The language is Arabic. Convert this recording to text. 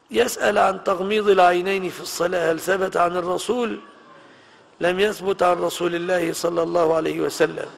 يسأل عن تغميض العينين في الصلاة هل ثبت عن الرسول؟ لم يثبت عن رسول الله صلى الله عليه وسلم.